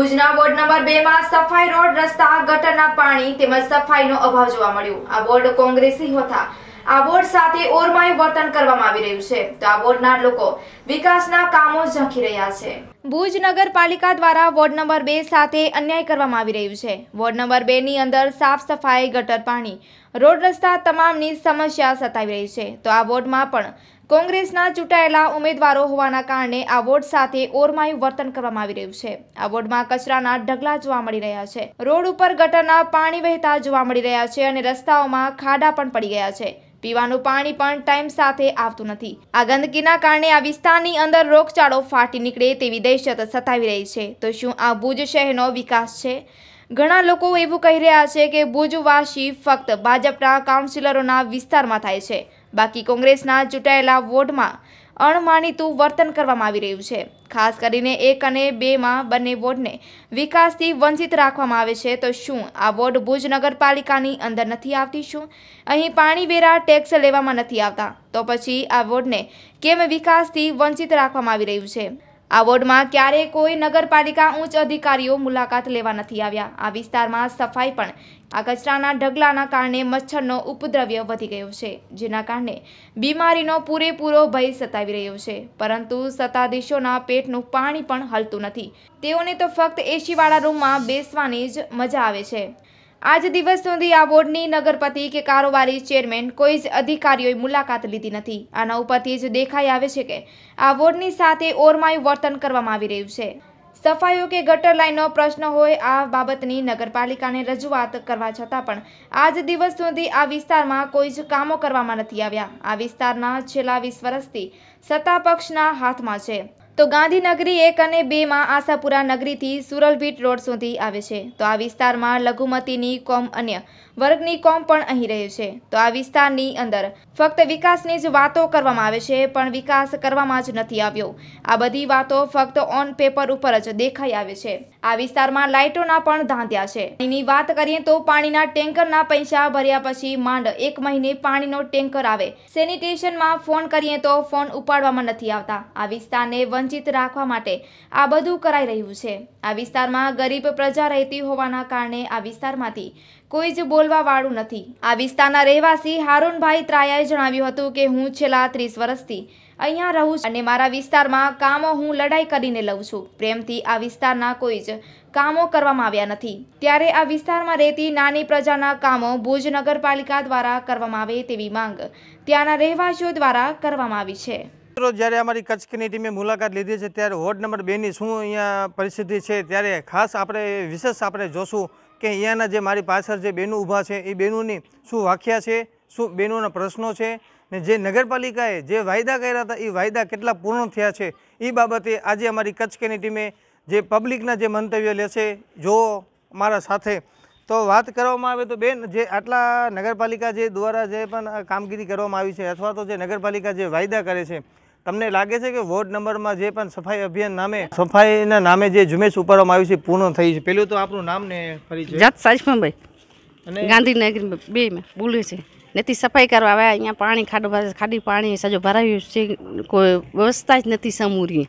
ભુજના ward number 2 માં સફાઈ રોડ રસ્તા ગટરના પાણી તેમજ સફાઈનો અભાવ જોવા મળ્યો। આ વોર્ડ કોંગ્રેસી હોતા આ વોર્ડ સાથે ઓરમાયું વર્તન કરવામાં આવી રહ્યું છે તો આ વોર્ડના લોકો વિકાસના કામો ઝંખી રહ્યા છે। ભુજ નગરપાલિકા દ્વારા વોર્ડ નંબર 2 સાથે અન્યાય કરવામાં આવી રહ્યું છે। વોર્ડ નંબર 2 ની અંદર સાફ સફાઈ ગટર પાણી રોડ રસ્તા તમામની સમસ્યા સતાવી રહી છે તો આ વોર્ડમાં પણ કોંગ્રેસના ચૂંટાયેલા ઉમેદવારો હોવાના કારણે આ વોર્ડ સાથે ઓરમાયું વર્તન કરવામાં આવી રહ્યું છે। આ વોર્ડમાં કચરાના ઢગલા જોવા મળી રહ્યા છે, રોડ ઉપર ગટરના પાણી વહેતા જોવા મળી રહ્યા છે અને રસ્તાઓમાં ખાડા પણ પડી ગયા છે। પીવાનું પાણી પણ ટાઈમ સાથે આવતું નથી। આ ગંદકીના કારણે આ વિસ્તારની અંદર રોગચાળો ફાટી નીકળે તેવી દહેશત સતાવી રહી છે તો શું આ ભુજ શહેરનો વિકાસ છે? ઘણા લોકો એવું કહી રહ્યા છે કે ભુજવાસી ફક્ત ભાજપના કાઉન્સિલરોના વિસ્તારમાં થાય છે, બાકી કોંગ્રેસના ચૂંટાયેલા વોર્ડમાં અણમાનીતું વર્તન કરવામાં આવી રહ્યું છે। ખાસ કરીને 1 અને 2 માં બંને વોર્ડને વિકાસથી વંચિત રાખવામાં આવે છે તો શું આ વોર્ડ ભુજ નગરપાલિકાની અંદર નથી આવતી? શું અહીં પાણી વેરા ટેક્સ લેવામાં નથી આવતા? તો પછી આ વોર્ડને કેમ વિકાસથી વંચિત રાખવામાં આવી રહ્યું છે? આ વોર્ડમાં ક્યારેય કોઈ નગરપાલિકા ઉચ્ચ અધિકારીઓ મુલાકાત લેવા નથી આવ્યા। આ વિસ્તારમાં સફાઈ પણ આ કચરાના ઢગલાના કારણે મચ્છરનો ઉપદ્રવ્ય વધી ગયો છે, જેના કારણે બીમારીનો પૂરેપૂરો ભય સતાવી રહ્યો છે, પરંતુ સત્તાધીશોના પેટનું પાણી પણ હલતું નથી। તેઓને તો ફક્ત એસીવાળા રૂમમાં બેસવાની જ મજા આવે છે। આજ દિવસ સુધી આ વોર્ડની નગરપતિ કે કારોબારી ચેરમેન કોઈ જ અધિકારીઓએ મુલાકાત લીધી નથી। આના ઉપરથી જ દેખાઈ આવે છે કે આ વોર્ડની સાથે ઓરમાયું વર્તન કરવામાં આવી રહ્યું છે। સફાઈઓ કે ગટર લાઈનનો પ્રશ્ન હોય, આ બાબતની નગરપાલિકાને રજૂઆત કરવા છતાં પણ આજ દિવસ સુધી આ વિસ્તારમાં કોઈ જ કામો કરવામાં નથી આવ્યા। આ વિસ્તારના છેલ્લા 20 વર્ષથી સત્તા પક્ષના હાથમાં છે તો ગાંધીનગરી 1 અને 2 માં આશાપુરા નગરીથી સુરલભીટ રોડ સુધી આવે છે તો આ વિસ્તારમાં લઘુમતીની કોમ અન્ય વર્ગની કોમ પણ અહીં રહે છે તો આ વિસ્તારની અંદર ફક્ત વિકાસની જ વાતો કરવામાં આવે છે પણ વિકાસ કરવામાં જ નથી આવ્યો। આ બધી વાતો ફક્ત ઓન પેપર ઉપર જ દેખાઈ આવે છે। આ વિસ્તારમાં લાઇટોના પણ ધાંધ્યા છે। એની વાત કરીએ તો પાણીના ટેન્કરના પૈસા ભર્યા પછી માંડ 1 મહિને પાણીનો ટેન્કર આવે। સેનિટેશનમાં ફોન કરીએ તો ફોન ઉપાડવામાં નથી આવતા। આ વિસ્તારને વંચિત રાખવા માટે આ બધું કરાઈ રહ્યું છે। આ વિસ્તારમાં ગરીબ પ્રજા રહેતી હોવાના કારણે આ વિસ્તારમાંથી કોઈ જ બોલવા વાળું નથી। આ વિસ્તારના રહેવાસી હારૂનભાઈ ત્રાયાએ જણાવ્યું હતું કે હું છેલ્લા 30 વર્ષથી અહીંયા રહું છું અને મારા વિસ્તારમાં કામો હું લડાઈ કરીને લઉં છું। પ્રેમથી આ વિસ્તારના કોઈ જ કામો કરવામાં આવ્યા નથી, ત્યારે આ વિસ્તારમાં રહેતી નાની પ્રજાના કામો ભુજ નગરપાલિકા દ્વારા કરવામાં આવે તેવી માંગ ત્યાંના રહેવાસીઓ દ્વારા કરવામાં આવી છે। જ્યારે અમારી કચ્છની ટીમે મુલાકાત લીધી છે ત્યારે વોર્ડ નંબર 2 ની શું અહીંયા પરિસ્થિતિ છે ત્યારે ખાસ આપણે વિશેષ આપણે જોશું કે અહીંયાના જે મારી પાછળ જે બહેનો ઊભા છે એ બહેનોની શું વાખ્યા છે, શું બહેનોના પ્રશ્નો છે ને જે નગરપાલિકાએ જે વાયદા કર્યા હતા એ વાયદા કેટલા પૂર્ણ થયા છે એ બાબતે આજે અમારી કચ્છની ટીમે જે પબ્લિકના જે મંતવ્ય લેશે જો મારા સાથે તો વાત કરવામાં આવે તો બેન જે આટલા નગરપાલિકા જે દ્વારા જે પણ કામગીરી કરવામાં આવી છે અથવા તો જે નગરપાલિકા જે વાયદા કરે છે, તમને લાગે છે કે વોર્ડ નંબરમાં જે પણ સફાઈ અભિયાન નામે સફાઈના નામે જે ઝુંબેશ ઉપાડવામાં આવી છે પૂર્ણ થઈ છે? પેલું તો આપણું નામ ને પરિચય? જાત સાજમાભાઈ અને ગાંધીનગર 2 માં બોલે છે। નથી સફાઈ કરવા આવ્યા, અહીંયા પાણી ખાડી પાણી સજો ભરાયું છે, કોઈ વ્યવસ્થા જ નથી સમૂરી।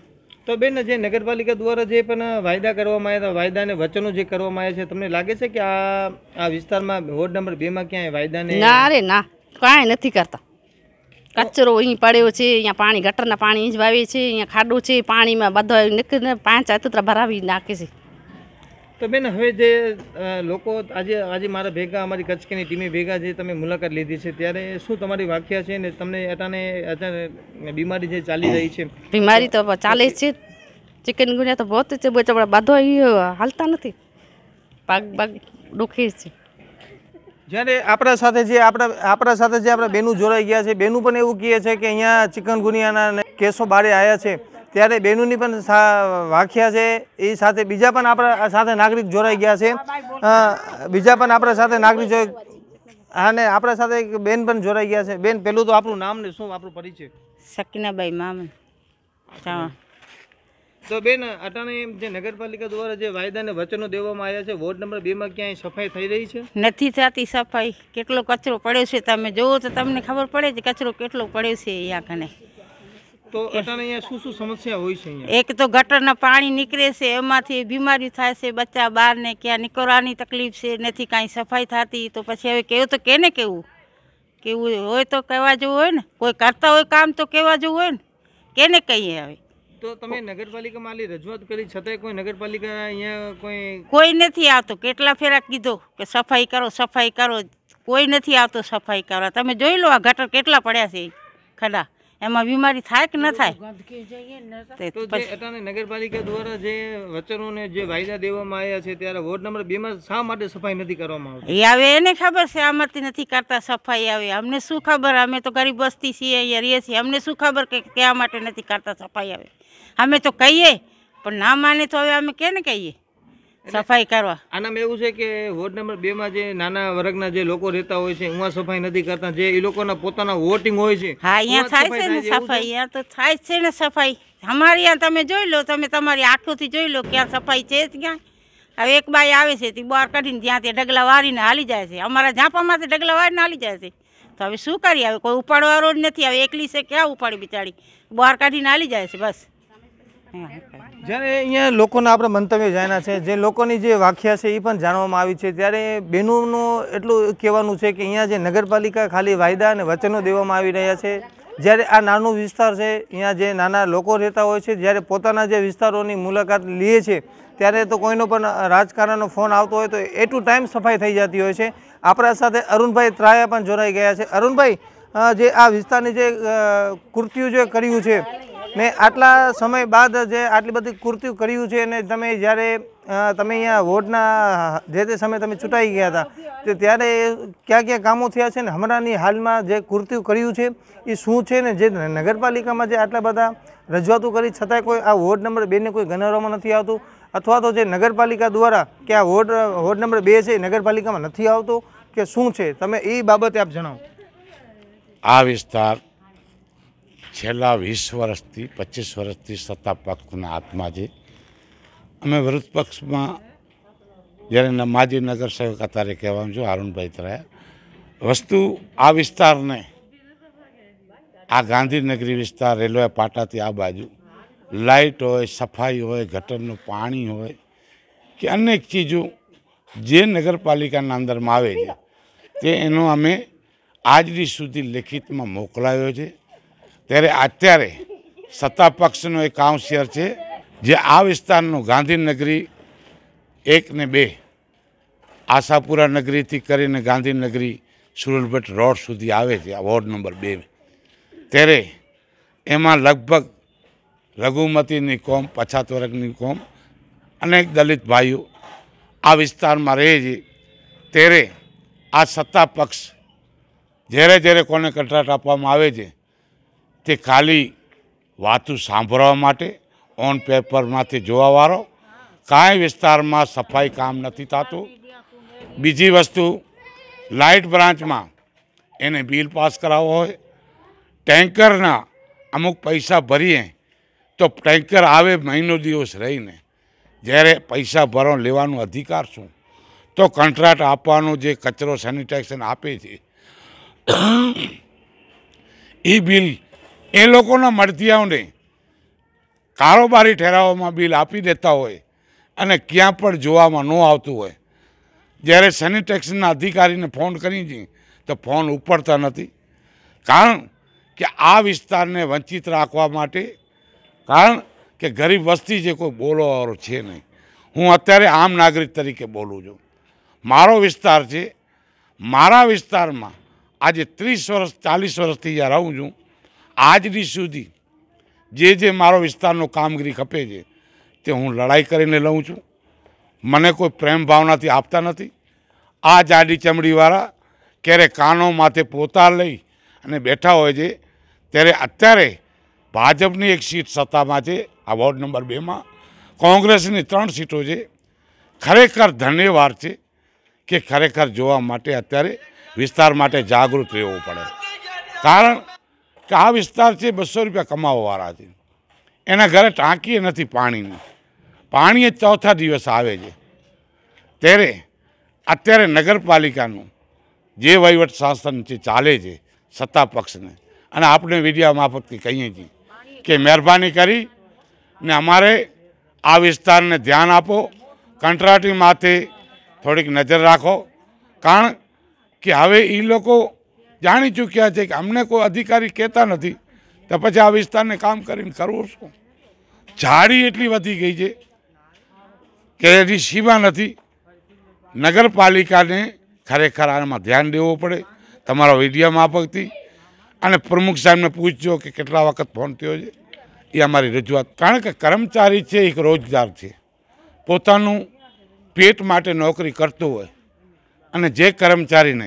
તો બેન જે નગરપાલિકા દ્વારા જે પણ વાયદા કરવામાં આવ્યા હતા, વાયદાને વચનો જે કરવામાં આવ્યા છે, તમને લાગે છે કે આ વિસ્તારમાં વોર્ડ નંબર 2 માં ક્યાંય વાયદાને? ના રે ના, કાંઈ નથી કરતા। કચરો અહીં પડ્યો છે, અહીંયા પાણી ગટરના પાણી જ વાવે છે, અહીંયા ખાડો છે, પાણીમાં બધા નીકળીને 5 આતરા ભરાવી નાખે છે। તો બેન હવે જે લોકો આજે મારા ભેગા અમારી કચ્છની ટીમે ભેગા જે તમે મુલાકાત લીધી છે ત્યારે શું તમારી વાખ્યા છે ને તમને અચાનક બીમારી જે ચાલી રહી છે? બીમારી તો ચાલે જ છે, ચિકનગુનિયા તો બહુ છે, બધો હાલતા નથી, પગ દુખે છે। જ્યારે આપણા સાથે જે આપણા બેનું જોડાઈ ગયા છે, બેનું પણ એવું કહે છે કે અહીંયા ચિકનગુનિયાના કેસો બારે આવ્યા છે ત્યારે બેનુની પણ વાખ્યા છે, એ સાથે બીજા પણ આપણા સાથે નાગરિક જોડાઈ ગયા છે, બીજા પણ આપણા સાથે નાગરિક અને આપણા સાથે એક બેન પણ જોડાઈ ગયા છે। બેન પેલું તો આપણું નામ ને શું આપણું પરિચય? શકીનાબાઈ મામન। તો બેન અટાણે જે નગરપાલિકા દ્વારા જે વાયદાને વચનો દેવામાં આવ્યા છે વોર્ડ નંબર 2 માં ક્યાંય સફાઈ થઈ રહી છે? નથી થતી સફાઈ, કેટલો કચરો પડ્યો છે તમે જોવો તો તમને ખબર પડે છે કચરો કેટલો પડ્યો છે અહીંયા કને। તો અટાણે અહીંયા શું સમસ્યા હોય છે અહીંયા? એક તો ગટરના પાણી નીકળે છે, એમાંથી બીમારી થાય છે, બચ્ચા બહારને ક્યાં નીકળવાની તકલીફ છે, નથી કાંઈ સફાઈ થતી. તો પછી હવે કેવું તો કેને કેવું હોય તો કહેવા જેવું હોય ને, કોઈ કરતા હોય કામ તો કહેવા જેવું હોય ને, કેને કહીએ હવે? તો તમે નગરપાલિકામાં આલી રજૂઆત કરી છતાંય કોઈ નગરપાલિકા અહીંયા કોઈ નથી આવતો. કેટલા ફેરા કીધો કે સફાઈ કરો, કોઈ નથી આવતો સફાઈ કરવા. તમે જોઈ લો આ ગટર કેટલા પડ્યા છે ખડા, એમાં બીમારી થાય કે ન થાય? નગરપાલિકા દ્વારા જે વચનોને જે વાયદા દેવામાં આવ્યા છે ત્યારે વોર્ડ નંબર 2 માં શા માટે સફાઈ નથી કરવામાં આવતી? એ હવે એને ખબર છે આમાંથી નથી કરતા સફાઈ. આવે અમને શું ખબર? અમે તો ગરીબ વસ્તી છીએ, અહીંયા રહીએ છીએ, અમને શું ખબર કે કયા માટે નથી કરતા સફાઈ? આવે અમે તો કહીએ પણ ના માને તો હવે અમે કેને કહીએ સફાઈ કરવા? આનામાં એવું છે કે વોર્ડ નંબર 2 માં જે નાના વર્ગના જે લોકો રહેતા હોય છે ઉમાં સફાઈ નથી કરતા, જે એ લોકોના પોતાના વોટિંગ હોય છે. હા, અહીંયા થાય છે ને સફાઈ, અહીંયા તો થાય છે ને સફાઈ. અમારે અહીંયા તમે જોઈ લો, તમે તમારી આંખોથી જોઈ લો ક્યાં સફાઈ છે ક્યાં. હવે એક બાઈ આવે છે તે બહાર કાઢીને ત્યાં તે ઢગલા વારીને હાલી જાય છે, અમારા ઝાંપામાંથી ઢગલા વારીને હાલી જાય છે. તો હવે શું કરીએ? હવે કોઈ ઉપાડવાળો જ નથી. હવે એકલી છે, ક્યાં ઉપાડી બિચારી? બહાર કાઢીને હાલી જાય છે બસ. જ્યારે અહીંયા લોકોના આપણે મંતવ્ય જાણ્યા છે, જે લોકોની જે વ્યાખ્યા છે એ પણ જાણવામાં આવી છે, ત્યારે બહેનોનું એટલું કહેવાનું છે કે અહીંયા જે નગરપાલિકા ખાલી વાયદા અને વચનો દેવામાં આવી રહ્યા છે, જ્યારે આ નાનો વિસ્તાર છે, અહીંયા જે નાના લોકો રહેતા હોય છે, જ્યારે પોતાના જે વિસ્તારોની મુલાકાત લે છે ત્યારે તો કોઈનો પણ રાજકારણનો ફોન આવતો હોય તો એટલું ટાઈમ સફાઈ થઈ જતી હોય છે. આપણા સાથે અરુણભાઈ ત્રાયા પણ જોડાઈ ગયા છે. અરુણભાઈ, જે આ વિસ્તારની જે કૃત્યુ જે કર્યું છે ને આટલા સમય બાદ જે આટલી બધી કૃત્યુ કર્યું છે, અને તમે જ્યારે તમે અહીંયા વોર્ડના જે તે સમયે તમે ચૂંટાઈ ગયા હતા તો ત્યારે ક્યાં ક્યાં કામો થયા છે ને હમણાંની હાલમાં જે કૃત્યુ કર્યું છે એ શું છે, ને જે નગરપાલિકામાં જે આટલા બધા રજૂઆતો કરી છતાંય કોઈ આ વોર્ડ નંબર 2 ને કોઈ ગણવામાં નથી આવતું, અથવા તો જે નગરપાલિકા દ્વારા કે આ વોર્ડ નંબર 2 છે નગરપાલિકામાં નથી આવતો કે શું છે, તમે એ બાબતે આપ જણાવો. આ વિસ્તાર છેલ્લા 20 વર્ષથી 25 વર્ષથી સત્તા પક્ષના હાથમાં છે. અમે વિરોધ પક્ષમાં જ્યારે માજી નગરસેવક અત્યારે કહેવાનું છું અરુણભાઈ ત્રાયા. વસ્તુ આ વિસ્તારને, આ ગાંધીનગરી વિસ્તાર રેલવે પાટાથી આ બાજુ લાઇટ હોય, સફાઈ હોય, ગટરનું પાણી હોય કે અનેક ચીજો જે નગરપાલિકાના અંદરમાં આવે છે તે એનો અમે આજની સુધી લેખિતમાં મોકલાયો છે. ત્યારે અત્યારે સત્તા પક્ષનો એક કાઉન્સિલર છે જે આ વિસ્તારનું ગાંધીનગરી 1 ને 2 આશાપુરા નગરીથી કરીને ગાંધીનગરી સુરલભટ્ટ રોડ સુધી આવે છે આ વોર્ડ નંબર 2. ત્યારે એમાં લગભગ લઘુમતીની કોમ, પછાત વર્ગની કોમ, અનેક દલિત ભાઈઓ આ વિસ્તારમાં રહે છે. ત્યારે આ સત્તા પક્ષ જ્યારે કોને કંટ્રાક્ટ આપવામાં આવે છે તે ખાલી વાતું સાંભળવા માટે, ઓન પેપરમાંથી જોવાવાળો, કાંઈ વિસ્તારમાં સફાઈ કામ નથી થતું. બીજી વસ્તુ, લાઇટ બ્રાન્ચમાં એને બિલ પાસ કરાવવો હોય, ટેન્કરના અમુક પૈસા ભરીએ તો ટેન્કર આવે મહિનો દિવસ રહીને, જ્યારે પૈસા ભરો લેવાનો અધિકાર શું? તો કોન્ટ્રાક્ટ આપવાનો જે કચરો સેનિટેશન આપે છે એ બિલ એ લોકોના મળતિયાઓને કારોબારી ઠેરાવોમાં બિલ આપી દેતા હોય અને ક્યાં પણ જોવામાં ન આવતું હોય. જ્યારે સેનિટેશનના અધિકારીને ફોન કરી છે તો ફોન ઉપડતા નથી. કારણ કે આ વિસ્તારને વંચિત રાખવા માટે, કારણ કે ગરીબ વસ્તી છે, કોઈ બોલવાવાળો છે નહીં. હું અત્યારે આમ નાગરિક તરીકે બોલું છું. મારો વિસ્તાર છે, મારા વિસ્તારમાં આજે 30 વર્ષ 40 વર્ષથી જ્યાં રહું છું, આજની સુધી જે મારો વિસ્તારનો કામગીરી ખપે છે તે હું લડાઈ કરીને લઉં છું. મને કોઈ પ્રેમ ભાવનાથી આપતા નથી. આ જાડી ચમડીવાળા ક્યારેક કાનો માથે પોતા લઈ અને બેઠા હોય છે. ત્યારે અત્યારે ભાજપની એક સીટ સત્તામાં છે આ વોર્ડ નંબર 2 માં, કોંગ્રેસની 3 સીટો છે. ખરેખર ધન્યવાદ છે કે ખરેખર જોવા માટે અત્યારે વિસ્તાર માટે જાગૃત રહેવું પડે. કારણ કે આ વિસ્તાર છે 200 રૂપિયા કમાવાવાળા છે, એના ઘરે ટાંકી નથી પાણીની, પાણી એ ચોથા દિવસ આવે છે. ત્યારે અત્યારે નગરપાલિકાનું જે વહીવટ શાસન છે ચાલે છે સત્તા પક્ષને, અને આપણે મીડિયા મારફતથી કહીએ છીએ કે મહેરબાની કરી ને અમારે આ વિસ્તારને ધ્યાન આપો, કંટ્રાટી માથે થોડીક નજર રાખો, કારણ કે હવે એ લોકો જાણી ચૂક્યા છે કે અમને કોઈ અધિકારી કહેતા નથી, તો પછી આ વિસ્તારને કામ કરીને કરવું શું? ઝાડી એટલી વધી ગઈ છે કે એની સીમા નથી. નગરપાલિકાને ખરેખર આમાં ધ્યાન દેવું પડે. તમારા વિડીયો માફકથી અને પ્રમુખ સાહેબને પૂછજો કે કેટલા વખત ફોન થયો છે, એ અમારી રજૂઆત. કારણ કે કર્મચારી છે એક રોજગાર છે, પોતાનું પેટ માટે નોકરી કરતો હોય, અને જે કર્મચારીને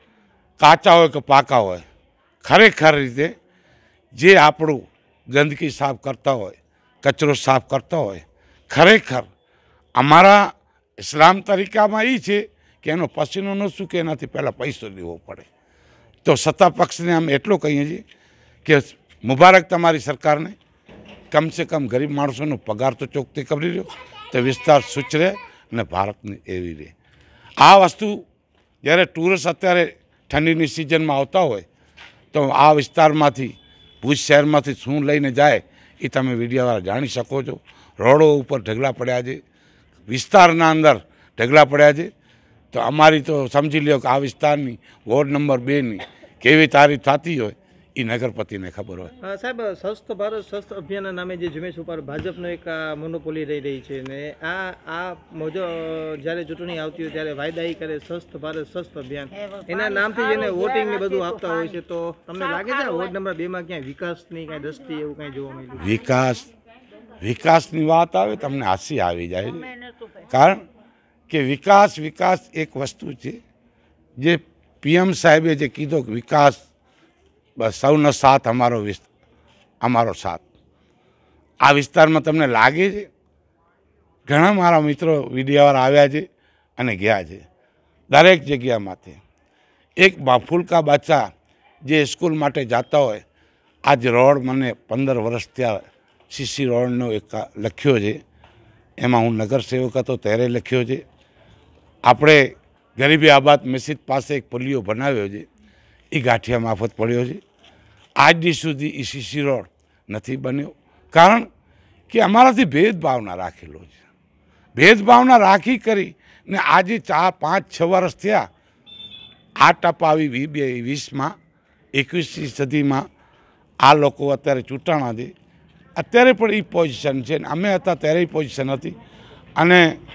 કાચા હોય કે પાકા હોય, ખરેખર રીતે જે આપણું ગંદકી સાફ કરતા હોય, કચરો સાફ કરતા હોય, ખરેખર અમારા ઇસ્લામ તરીકામાં એ છે કે એનો પસીનો ન સૂકે, એનાથી પહેલાં પૈસો દેવો પડે. તો સત્તા પક્ષને અમે એટલું કહીએ છીએ કે મુબારક તમારી સરકારને, કમસે કમ ગરીબ માણસોનો પગાર તો ચોખ્ખી કરી રહ્યો, તો વિસ્તાર સુચરે અને ભારતની એવી રહે. આ વસ્તુ જ્યારે ટુરિસ્ટ અત્યારે ઠંડીની સિઝનમાં આવતા હોય તો આ વિસ્તારમાંથી, ભુજ શહેરમાંથી શું લઈને જાય એ તમે વિડીયોવાળા જાણી શકો છો. રોડો ઉપર ઢગલા પડ્યા છે, વિસ્તારના અંદર ઢગલા પડ્યા છે. તો અમારી તો સમજી લ્યો કે આ વિસ્તારની વોર્ડ નંબર 2ની કેવી તારીફ થતી હોય એ નગરપતિને ખબર હોય. સાહેબ, સ્વસ્થ ભારત સ્વસ્થ અભિયાનના નામે જે ઝુંબેશ ઉપર ભાજપનો એક મોનોપોલી રહી રહી છે, ને આ મોજો જ્યારે ચૂંટણી આવતી હોય ત્યારે વાયદા કરે સ્વસ્થ ભારત સ્વસ્થ અભિયાન, એના નામથી જેને વોટિંગ ને બધું આપતા હોય છે. તો તમને લાગે છે વોર્ડ નંબર 2માં ક્યાંય વિકાસની કાંઈ દ્રષ્ટિ એવું કાંઈ જોવા મળ્યું? વિકાસની વાત આવે તમને હાસી આવી જાય છે. કારણ કે વિકાસ એક વસ્તુ છે જે PM સાહેબે જે કીધો કે વિકાસ બસ સૌનો સાથ અમારો સાથ. આ વિસ્તારમાં તમને લાગે છે? ઘણા મારા મિત્રો વિડીયોવાળા આવ્યા છે અને ગયા છે દરેક જગ્યામાંથી. એક ફૂલકા બચ્ચા જે સ્કૂલ માટે જતા હોય, આજ રોડ મને 15 વર્ષ ત્યાં CC રોડનો એક લખ્યો છે, એમાં હું નગરસેવક હતો ત્યારે લખ્યો છે. આપણે ગરીબી આબાદ મસ્જિદ પાસે એક પુલિયો બનાવ્યો છે, એ ગાંઠિયા માફત પડ્યો છે. આજ દી સુધી એ CC રોડ નથી બન્યો, કારણ કે અમારાથી ભેદભાવના રાખેલો છે. ભેદભાવના રાખી કરી ને આજે 4, 5, 6 વર્ષ થયા. આ ટપ આવી 2020માં, 21મી સદીમાં આ લોકો અત્યારે ચૂંટાણા છે. અત્યારે પણ એ પોઝિશન છે, ને અમે હતા ત્યારે એ પોઝિશન હતી. અને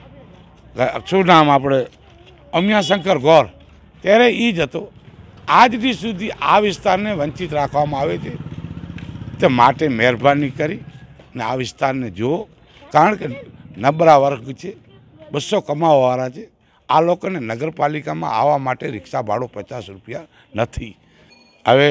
શું નામ આપણે અમિયાશંકર ગોર ત્યારે એ જ હતો. આજથી સુધી આ વિસ્તારને વંચિત રાખવામાં આવે છે. તે માટે મહેરબાની કરી ને આ વિસ્તારને જુઓ, કારણ કે નબળા વર્ગ છે, 200 કમાવાવાળા છે. આ લોકોને નગરપાલિકામાં આવવા માટે રિક્ષા ભાડું 50 રૂપિયા નથી. હવે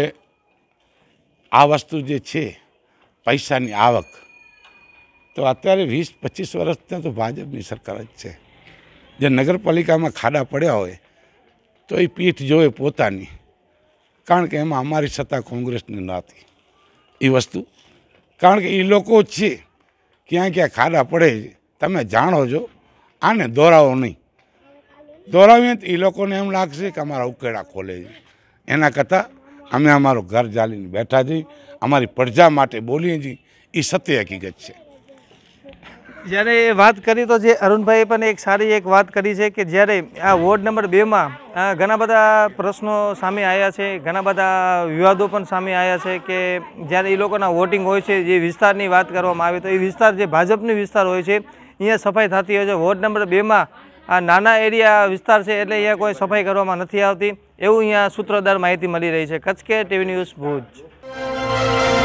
આ વસ્તુ જે છે પૈસાની આવક, તો અત્યારે 20-25 વર્ષથી તો ભાજપની સરકાર જ છે. જે નગરપાલિકામાં ખાડા પડ્યા હોય તો એ પીઠ જોવે પોતાની, કારણ કે એમાં અમારી સત્તા કોંગ્રેસની નથી એ વસ્તુ. કારણ કે એ લોકો છે ક્યાં ક્યાં ખાડા પડે છે તમે જાણો છો. આને દોરાવો નહીં, દોરાવીએ તો એ લોકોને એમ લાગશે કે અમારા ઉકેડા ખોલે છે. એના કરતાં અમે અમારું ઘર જાળીને બેઠા છીએ, અમારી પ્રજા માટે બોલીએ છીએ, એ સત્ય હકીકત છે. જ્યારે વાત કરી તો જે અરુણભાઈએ પણ એક સારી વાત કરી છે કે જ્યારે આ વોર્ડ નંબર 2માં ઘણા બધા પ્રશ્નો સામે આવ્યા છે, ઘણા બધા વિવાદો પણ સામે આવ્યા છે કે જ્યારે એ લોકોના વોટિંગ હોય છે, જે વિસ્તારની વાત કરવામાં આવે તો એ વિસ્તાર જે ભાજપની વિસ્તાર હોય છે અહીંયા સફાઈ થતી હોય છે. વોર્ડ નંબર 2માં આ નાના એરિયા વિસ્તાર છે એટલે અહીંયા કોઈ સફાઈ કરવામાં નથી આવતી, એવું અહીંયા સૂત્રધાર માહિતી મળી રહી છે. કચ્છ કે TV ન્યૂઝ ભુજ.